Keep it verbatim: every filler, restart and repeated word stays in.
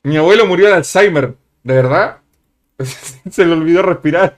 Mi abuelo murió de Alzheimer. ¿De verdad? Se le olvidó respirar.